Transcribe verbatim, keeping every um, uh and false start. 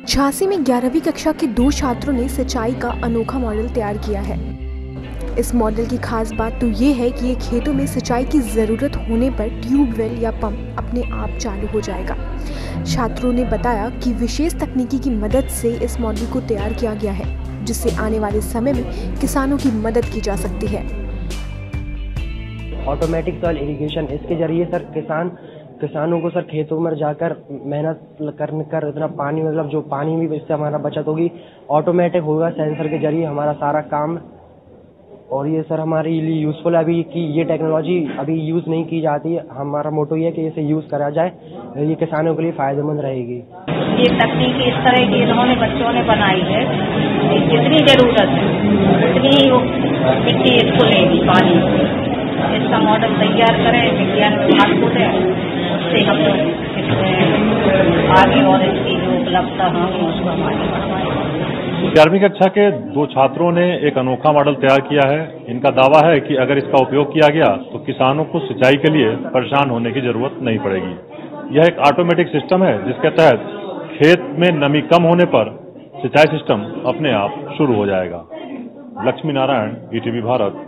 झांसी में ग्यारहवीं कक्षा के दो छात्रों ने सिंचाई का अनोखा मॉडल तैयार किया है। इस मॉडल की खास बात तो ये है कि ये खेतों में सिंचाई की ज़रूरत होने पर ट्यूबवेल या पंप अपने आप चालू हो जाएगा। छात्रों ने बताया कि विशेष तकनीकी की मदद से इस मॉडल को तैयार किया गया है, जिससे आने वाले समय में किसानों की मदद की जा सकती है। ऑटोमेटिक सॉइल इरिगेशन, इसके जरिए सर किसान किसानों को सर खेतों में जाकर मेहनत करने कर इतना पानी मतलब जो पानी भी इससे हमारा बचत होगी, ऑटोमेटिक होगा सेंसर के जरिए हमारा सारा काम। और ये सर हमारे लिए यूज़फुल है अभी कि ये टेक्नोलॉजी अभी यूज़ नहीं की जाती है। हमारा मोटो ये है कि इसे यूज़ करा जाए, ये किसानों के लिए फ़ायदेमंद रहेगी। ये तकनीक इस तरह की इन्होंने बच्चों ने बनाई है, जितनी ज़रूरत है उतनी मिट्टी इसको लेगी पानी। इसका मॉडल तैयार करें, विज्ञान विभाग को दें, उससे हम लोग इसमें आगे और इसकी जो उपलब्धता होंगी उसको हम आगे बढ़वाएंगे। ग्यारहवीं कक्षा के दो छात्रों ने एक अनोखा मॉडल तैयार किया है। इनका दावा है कि अगर इसका उपयोग किया गया तो किसानों को सिंचाई के लिए परेशान होने की जरूरत नहीं पड़ेगी। यह एक ऑटोमेटिक सिस्टम है जिसके तहत खेत में नमी कम होने पर सिंचाई सिस्टम अपने आप शुरू हो जाएगा। Lakshmi Narayan, E T V Bharat.